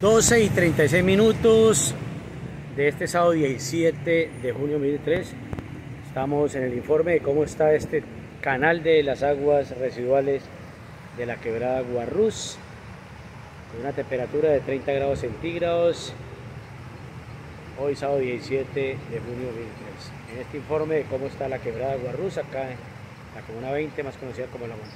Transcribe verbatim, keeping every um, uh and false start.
doce y treinta y seis minutos de este sábado diecisiete de junio de dos mil veintitrés. Estamos en el informe de cómo está este canal de las aguas residuales de la quebrada Guarrús, con una temperatura de treinta grados centígrados, hoy sábado diecisiete de junio de dos mil veintitrés. En este informe de cómo está la quebrada Guarrús, acá en la comuna veinte, más conocida como La Montaña.